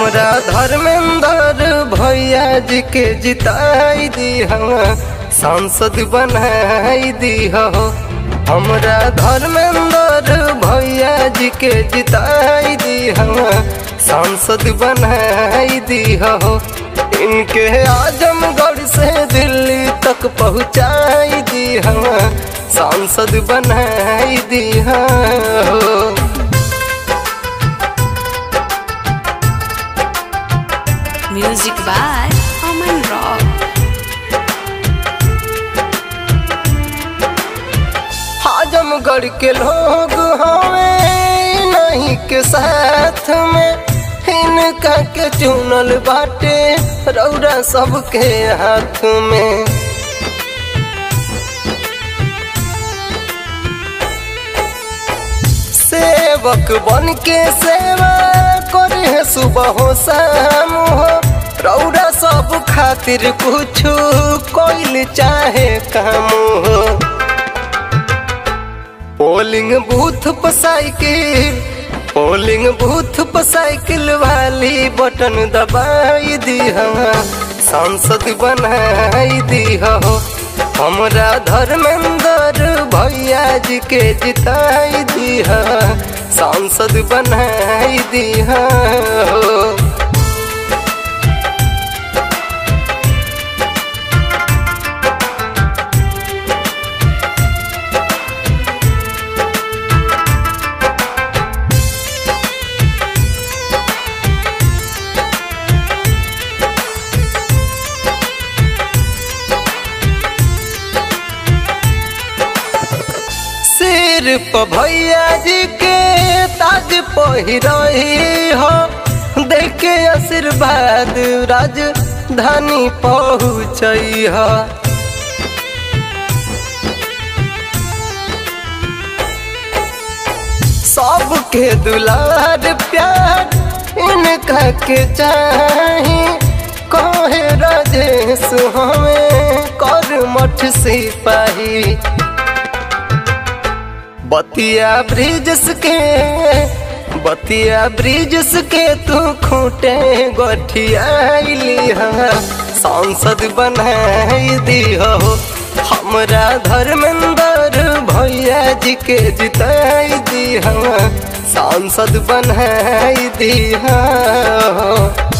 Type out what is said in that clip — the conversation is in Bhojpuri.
हमरा धर्मेंद्र भैया जी के जिताई दी सांसद बनाई दी हो। हमरा धर्मेंद्र भैया जी के जिताई दी सांसद बनाई दी हो। इनके आजमगढ़ से दिल्ली तक पहुँचाई दी सांसद बनाई दी हो। Music by Aman Rock. आजमगढ़ के लोग हमें नहीं के साथ में इनका के चुनल बाटे रौरा सबके हाथ में। सेवक बन के सेवा करे सुबह हो शाम हो। रौरा सब खातिर कुछ कोइल चाहे काम हो। पोलिंग बूथ पर साइकिल वाली बटन दबाई दी सांसद बनाई दी हो। हमरा धर्मेंद्र भैया जी के जिताई दी सांसद बनाई दी हो। सिर पर भैया जी के ताज पहिरही हो। देखे आशीर्वाद राजधानी पहुँचई हो। सबके दुलार प्यार इनका के चाही। कहे राजेश हमें कर मठ सिपाही। बतिया ब्रिजस के तू खूटे गठियाली सांसद बनाई दी हो। हमरा धर्मेंद्र भैया जी के जिताई दी सांसद बनाई दी हो।